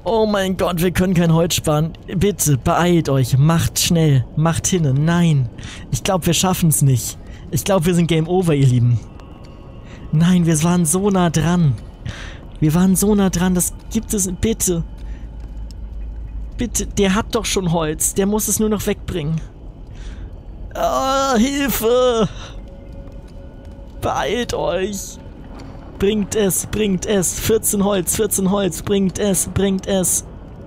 Oh mein Gott, wir können kein Holz sparen. Bitte, beeilt euch. Macht schnell. Macht hinne. Nein. Ich glaube, wir schaffen es nicht. Ich glaube, wir sind Game Over, ihr Lieben. Nein, wir waren so nah dran. Wir waren so nah dran. Das gibt es. Bitte. Bitte. Der hat doch schon Holz. Der muss es nur noch wegbringen. Ah, Hilfe. Beeilt euch. Bringt es, bringt es. 14 Holz, bringt es, bringt es.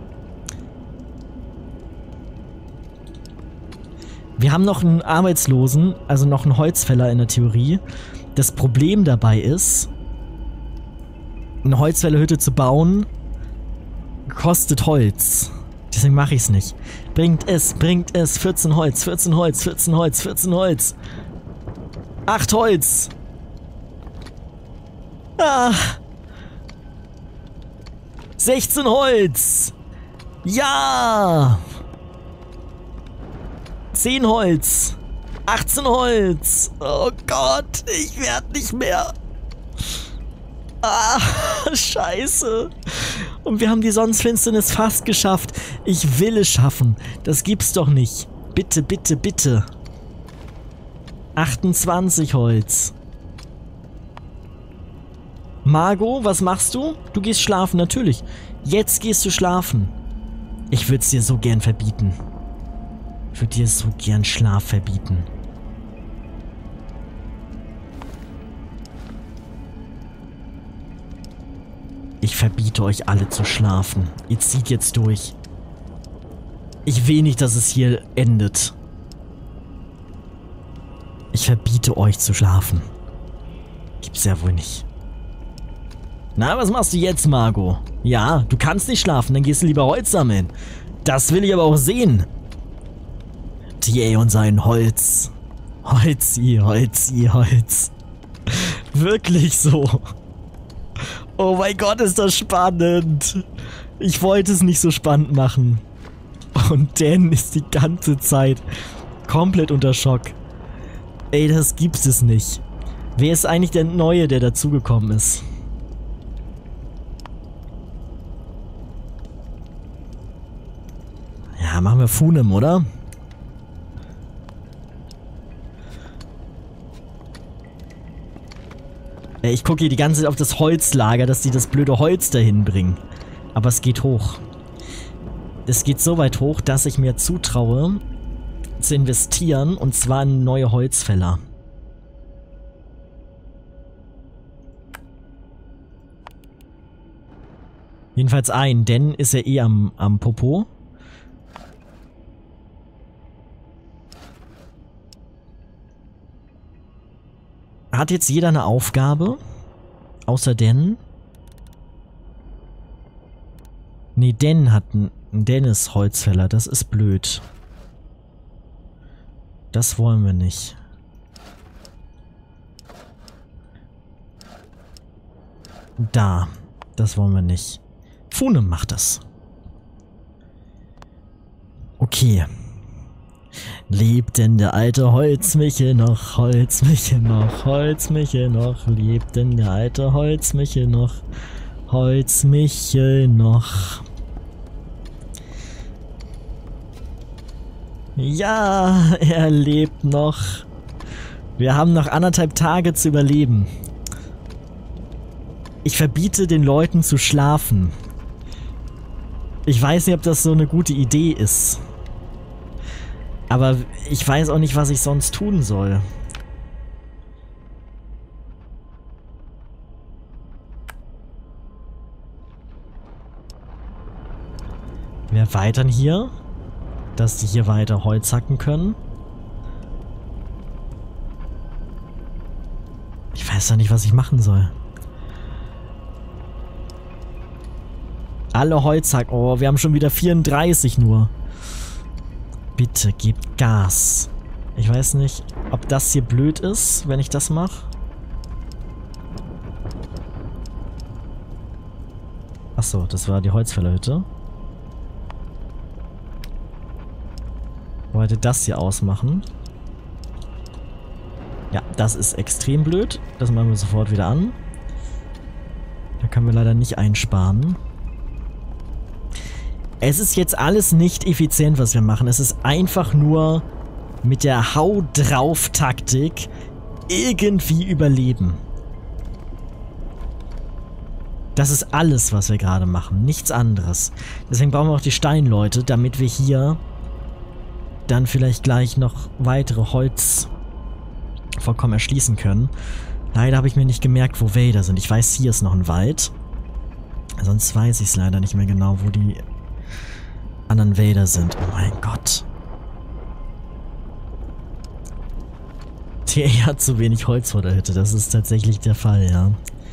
Wir haben noch einen Arbeitslosen, also noch einen Holzfäller in der Theorie. Das Problem dabei ist, eine Holzfällerhütte zu bauen, kostet Holz. Deswegen mache ich es nicht. Bringt es, 14 Holz, 14 Holz, 14 Holz, 14 Holz. 8 Holz. Ah. 16 Holz. Ja. 10 Holz. 18 Holz. Oh Gott, ich werde nicht mehr. Ah, scheiße. Und wir haben die Sonnenfinsternis fast geschafft. Ich will es schaffen. Das gibt's doch nicht. Bitte, bitte, bitte. 28 Holz. Margot, was machst du? Du gehst schlafen, natürlich. Jetzt gehst du schlafen. Ich würde es dir so gern verbieten. Ich würde dir so gern Schlaf verbieten. Ich verbiete euch alle zu schlafen. Ihr zieht jetzt durch. Ich will nicht, dass es hier endet. Ich verbiete euch zu schlafen. Gibt's ja wohl nicht. Na, was machst du jetzt, Margot? Ja, du kannst nicht schlafen, dann gehst du lieber Holz sammeln. Das will ich aber auch sehen. TA und sein Holz. Holzi, Holzi, Holz. Wirklich so. Oh mein Gott, ist das spannend. Ich wollte es nicht so spannend machen. Und Dan ist die ganze Zeit komplett unter Schock. Ey, das gibt es nicht. Wer ist eigentlich der Neue, der dazugekommen ist? Ja, machen wir Funem, oder? Ich gucke hier die ganze Zeit auf das Holzlager, dass die das blöde Holz dahin bringen. Aber es geht hoch. Es geht so weit hoch, dass ich mir zutraue, zu investieren, und zwar in neue Holzfäller. Jedenfalls einen, denn ist er eh am Popo. Hat jetzt jeder eine Aufgabe? Außer Den? Nee, Den hat einen Dennis Holzfäller. Das ist blöd. Das wollen wir nicht. Da. Das wollen wir nicht. Funem macht das. Okay. Lebt denn der alte Holzmichel noch, Holzmichel noch, Holzmichel noch, lebt denn der alte Holzmichel noch, Holzmichel noch. Ja, er lebt noch. Wir haben noch 1,5 Tage zu überleben. Ich verbiete den Leuten zu schlafen. Ich weiß nicht, ob das so eine gute Idee ist. Aber ich weiß auch nicht, was ich sonst tun soll. Wir erweitern hier, dass die hier weiter Holz hacken können. Ich weiß ja nicht, was ich machen soll. Alle Holzhacken. Oh, wir haben schon wieder 34 nur. Bitte, gebt Gas. Ich weiß nicht, ob das hier blöd ist, wenn ich das mache. Achso, das war die Holzfällerhütte. Ich wollte das hier ausmachen. Ja, das ist extrem blöd. Das machen wir sofort wieder an. Da können wir leider nicht einsparen. Es ist jetzt alles nicht effizient, was wir machen. Es ist einfach nur mit der Hau-drauf-Taktik irgendwie überleben. Das ist alles, was wir gerade machen. Nichts anderes. Deswegen brauchen wir auch die Steinleute, damit wir hier dann vielleicht gleich noch weitere Holzvorkommen erschließen können. Leider habe ich mir nicht gemerkt, wo Wälder sind. Ich weiß, hier ist noch ein Wald. Sonst weiß ich es leider nicht mehr genau, wo die anderen Wälder sind. Oh mein Gott. TR hat zu wenig Holz vor der Hütte. Das ist tatsächlich der Fall, ja.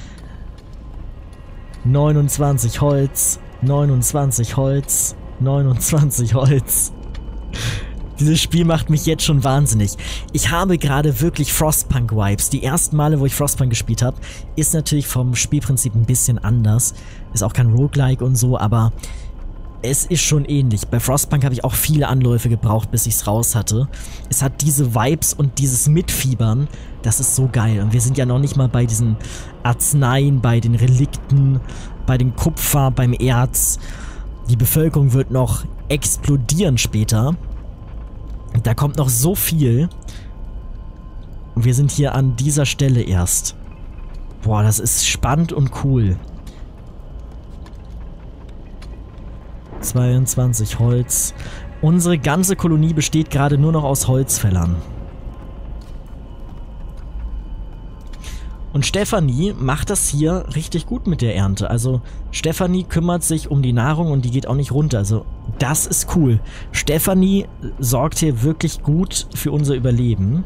29 Holz, 29 Holz, 29 Holz. Dieses Spiel macht mich jetzt schon wahnsinnig. Ich habe gerade wirklich Frostpunk-Vibes. Die ersten Male, wo ich Frostpunk gespielt habe, ist natürlich vom Spielprinzip ein bisschen anders. Ist auch kein Roguelike und so, aber es ist schon ähnlich. Bei Frostpunk habe ich auch viele Anläufe gebraucht, bis ich es raus hatte. Es hat diese Vibes und dieses Mitfiebern, das ist so geil. Und wir sind ja noch nicht mal bei diesen Arzneien, bei den Relikten, bei den Kupfer, beim Erz. Die Bevölkerung wird noch explodieren später. Da kommt noch so viel. Und wir sind hier an dieser Stelle erst. Boah, das ist spannend und cool. 22 Holz. Unsere ganze Kolonie besteht gerade nur noch aus Holzfällern. Und Stefanie macht das hier richtig gut mit der Ernte. Also Stefanie kümmert sich um die Nahrung und die geht auch nicht runter. Also das ist cool. Stefanie sorgt hier wirklich gut für unser Überleben.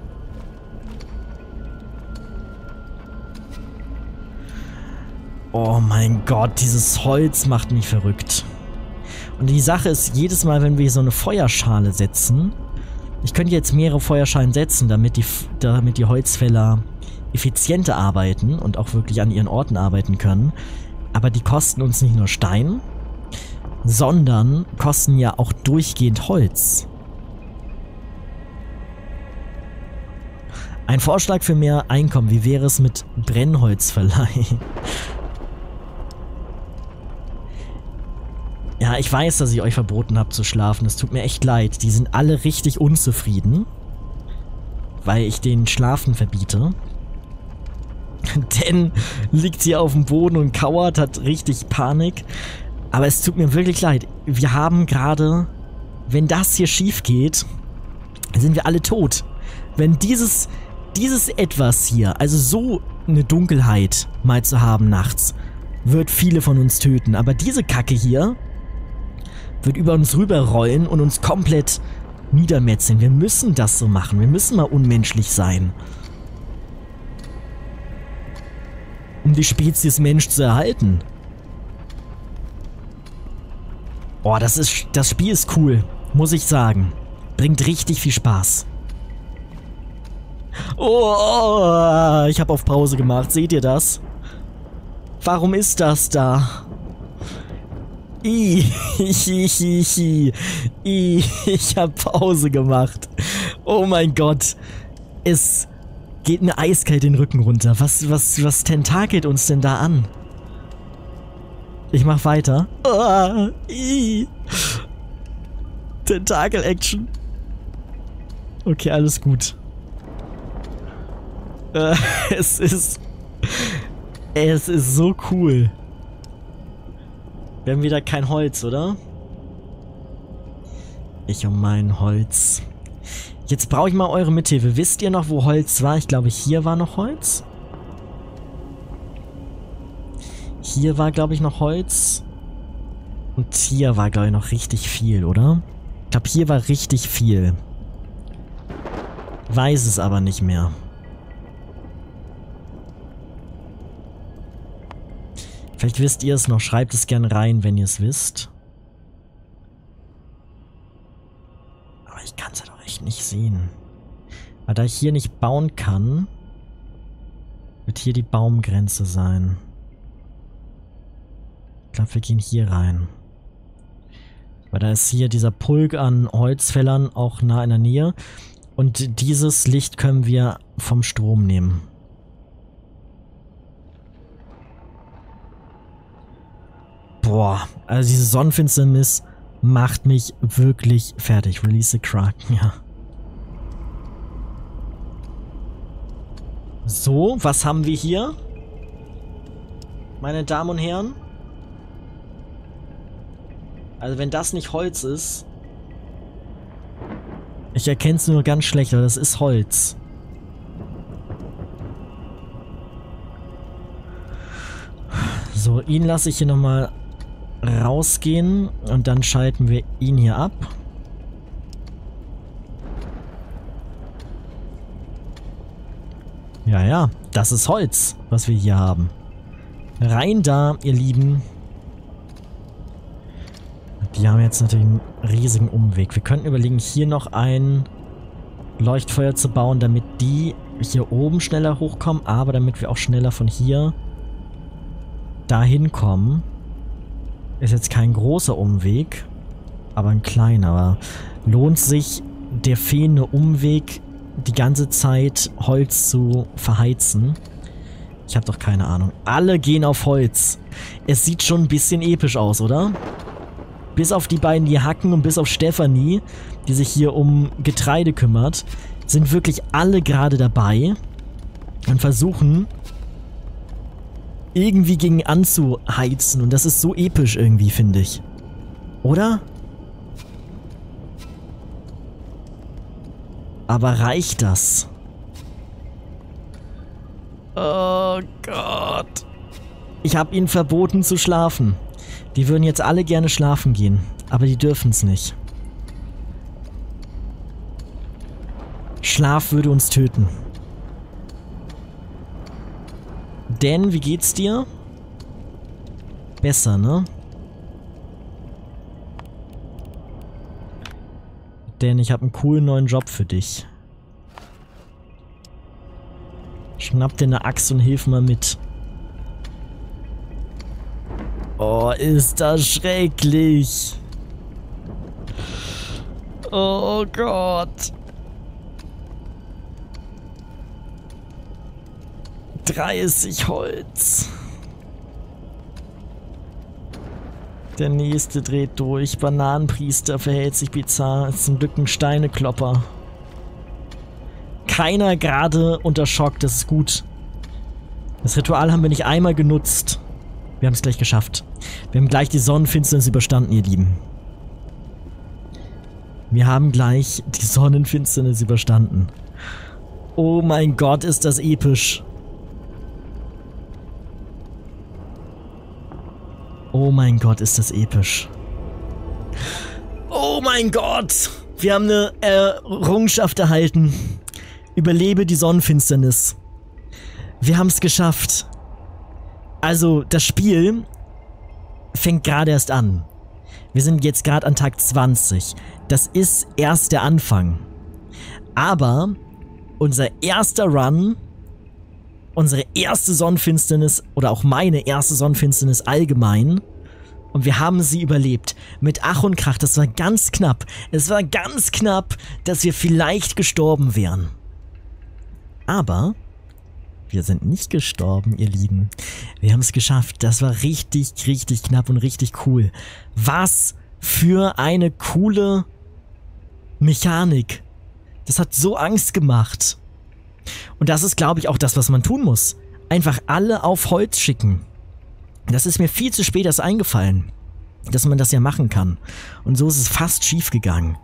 Oh mein Gott, dieses Holz macht mich verrückt. Und die Sache ist, jedes Mal, wenn wir so eine Feuerschale setzen, ich könnte jetzt mehrere Feuerschalen setzen, damit die Holzfäller effizienter arbeiten und auch wirklich an ihren Orten arbeiten können. Aber die kosten uns nicht nur Stein, sondern kosten ja auch durchgehend Holz. Ein Vorschlag für mehr Einkommen, wie wäre es mit Brennholzverleih? Ja, ich weiß, dass ich euch verboten habe zu schlafen. Es tut mir echt leid. Die sind alle richtig unzufrieden, weil ich denen Schlafen verbiete. Dan liegt hier auf dem Boden und kauert, hat richtig Panik. Aber es tut mir wirklich leid. Wir haben gerade, wenn das hier schief geht, sind wir alle tot. Wenn dieses Etwas hier, also so eine Dunkelheit mal zu haben nachts, wird viele von uns töten. Aber diese Kacke hier wird über uns rüberrollen und uns komplett niedermetzeln. Wir müssen das so machen. Wir müssen mal unmenschlich sein. Um die Spezies Mensch zu erhalten. Oh, das Spiel ist cool. Muss ich sagen. Bringt richtig viel Spaß. Oh, ich habe auf Pause gemacht. Seht ihr das? Warum ist das da? Ich habe Pause gemacht. Oh mein Gott. Es geht mir eiskalt den Rücken runter. Was tentakelt uns denn da an? Ich mach weiter. Tentakel-Action. Okay, alles gut. Es ist so cool. Wir haben wieder kein Holz, oder? Ich um mein Holz. Jetzt brauche ich mal eure Mithilfe. Wisst ihr noch, wo Holz war? Ich glaube, hier war noch Holz. Hier war, glaube ich, noch Holz. Und hier war, glaube ich, noch richtig viel, oder? Ich glaube, hier war richtig viel. Weiß es aber nicht mehr. Vielleicht wisst ihr es noch. Schreibt es gern rein, wenn ihr es wisst. Aber ich kann es ja doch echt nicht sehen. Weil da ich hier nicht bauen kann, wird hier die Baumgrenze sein. Ich glaube, wir gehen hier rein. Weil da ist hier dieser Pulk an Holzfällern auch nah in der Nähe. Und dieses Licht können wir vom Strom nehmen. Boah, Boah, also diese Sonnenfinsternis macht mich wirklich fertig. Release the Kraken, ja. So, was haben wir hier? Meine Damen und Herren? Also wenn das nicht Holz ist... Ich erkenne es nur ganz schlecht, aber das ist Holz. So, ihn lasse ich hier nochmal rausgehen und dann schalten wir ihn hier ab. Ja, ja, das ist Holz, was wir hier haben. Rein da, ihr Lieben. Die haben jetzt natürlich einen riesigen Umweg. Wir könnten überlegen, hier noch ein Leuchtfeuer zu bauen, damit die hier oben schneller hochkommen, aber damit wir auch schneller von hier dahin kommen. Ist jetzt kein großer Umweg, aber ein kleiner. Lohnt sich der fehlende Umweg, die ganze Zeit Holz zu verheizen? Ich habe doch keine Ahnung. Alle gehen auf Holz. Es sieht schon ein bisschen episch aus, oder? Bis auf die beiden, die hacken, und bis auf Stefanie, die sich hier um Getreide kümmert, sind wirklich alle gerade dabei und versuchen irgendwie gegen anzuheizen. Und das ist so episch irgendwie, finde ich. Oder? Aber reicht das? Oh Gott. Ich habe ihnen verboten zu schlafen. Die würden jetzt alle gerne schlafen gehen, aber die dürfen es nicht. Schlaf würde uns töten. Dan, wie geht's dir? Besser, ne? Dan, ich habe einen coolen neuen Job für dich. Schnapp dir eine Axt und hilf mal mit. Oh, ist das schrecklich. Oh Gott. 30 Holz. Der nächste dreht durch. Bananenpriester verhält sich bizarr. Ist zum Glück ein Steineklopper. Keiner gerade unter Schock, das ist gut. Das Ritual haben wir nicht einmal genutzt. Wir haben es gleich geschafft. Wir haben gleich die Sonnenfinsternis überstanden, ihr Lieben. Wir haben gleich die Sonnenfinsternis überstanden. Oh mein Gott, ist das episch. Oh mein Gott, ist das episch. Oh mein Gott! Wir haben eine Errungenschaft erhalten. Überlebe die Sonnenfinsternis. Wir haben es geschafft. Also, das Spiel fängt gerade erst an. Wir sind jetzt gerade an Tag 20. Das ist erst der Anfang. Aber unser erster Run, unsere erste Sonnenfinsternis oder auch meine erste Sonnenfinsternis allgemein, und wir haben sie überlebt. Mit Ach und Krach, das war ganz knapp. Es war ganz knapp, dass wir vielleicht gestorben wären. Aber wir sind nicht gestorben, ihr Lieben. Wir haben es geschafft. Das war richtig, richtig knapp und richtig cool. Was für eine coole Mechanik. Das hat so Angst gemacht. Und das ist, glaube ich, auch das, was man tun muss. Einfach alle auf Holz schicken. Das ist mir viel zu spät erst eingefallen, dass man das ja machen kann. Und so ist es fast schief gegangen.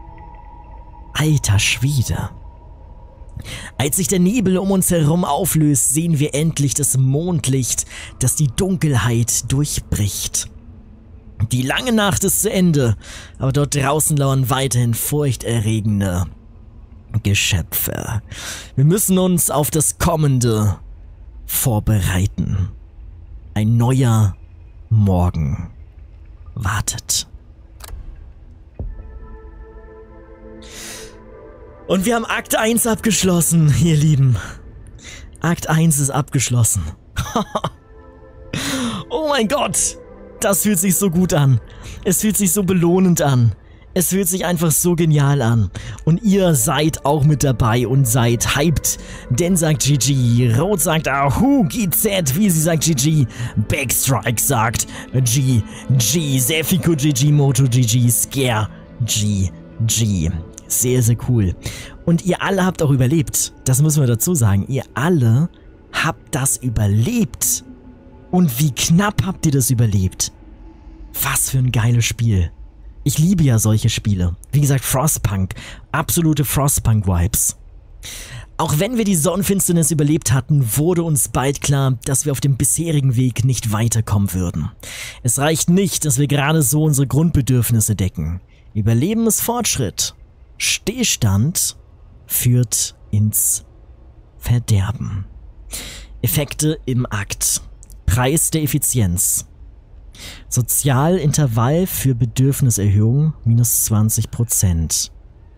Alter Schwede. Als sich der Nebel um uns herum auflöst, sehen wir endlich das Mondlicht, das die Dunkelheit durchbricht. Die lange Nacht ist zu Ende, aber dort draußen lauern weiterhin furchterregende Geschöpfe. Wir müssen uns auf das Kommende vorbereiten. Ein neuer Morgen wartet. Und wir haben Akt 1 abgeschlossen, ihr Lieben. Akt 1 ist abgeschlossen. Oh mein Gott, das fühlt sich so gut an. Es fühlt sich so belohnend an. Es fühlt sich einfach so genial an. Und ihr seid auch mit dabei und seid hyped. Denn sagt GG, Rot sagt Ahu, GZ, wie sie sagt GG, Backstrike sagt GG, Sefiko GG, Moto GG, Scare GG. Sehr, sehr cool. Und ihr alle habt auch überlebt. Das müssen wir dazu sagen. Ihr alle habt das überlebt. Und wie knapp habt ihr das überlebt? Was für ein geiles Spiel. Ich liebe ja solche Spiele. Wie gesagt, Frostpunk. Absolute Frostpunk-Vibes. Auch wenn wir die Sonnenfinsternis überlebt hatten, wurde uns bald klar, dass wir auf dem bisherigen Weg nicht weiterkommen würden. Es reicht nicht, dass wir gerade so unsere Grundbedürfnisse decken. Überleben ist Fortschritt. Stillstand führt ins Verderben. Effekte im Akt. Preis der Effizienz. Sozialintervall für Bedürfniserhöhung minus 20%.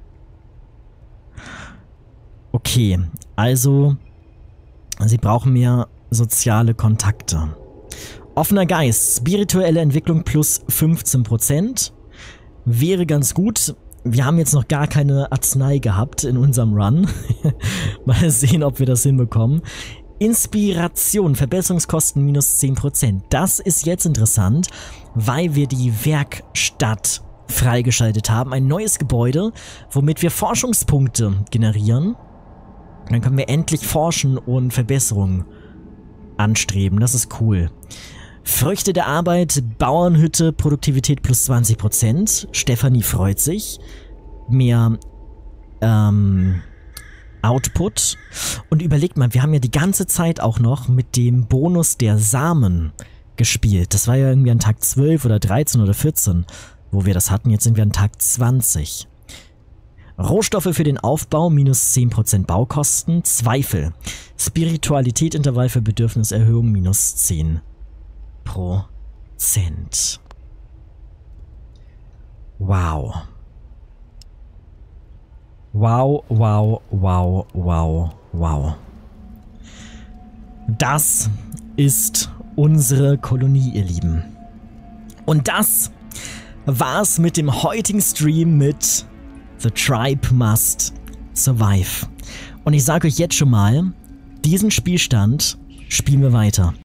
Okay, also sie brauchen mehr soziale Kontakte. Offener Geist, spirituelle Entwicklung plus 15%. Wäre ganz gut. Wir haben jetzt noch gar keine Arznei gehabt in unserem Run. Mal sehen, ob wir das hinbekommen. Inspiration, Verbesserungskosten minus 10%. Das ist jetzt interessant, weil wir die Werkstatt freigeschaltet haben. Ein neues Gebäude, womit wir Forschungspunkte generieren. Dann können wir endlich forschen und Verbesserungen anstreben. Das ist cool. Früchte der Arbeit, Bauernhütte, Produktivität plus 20%. Stefanie freut sich. Mehr Output. Und überlegt mal, wir haben ja die ganze Zeit auch noch mit dem Bonus der Samen gespielt. Das war ja irgendwie an Tag 12 oder 13 oder 14, wo wir das hatten. Jetzt sind wir an Tag 20. Rohstoffe für den Aufbau, minus 10% Baukosten. Zweifel. Spiritualität, Intervall für Bedürfniserhöhung, minus 10%. Wow. Wow, wow, wow, wow, wow. Das ist unsere Kolonie, ihr Lieben. Und das war's mit dem heutigen Stream mit The Tribe Must Survive. Und ich sage euch jetzt schon mal, diesen Spielstand spielen wir weiter.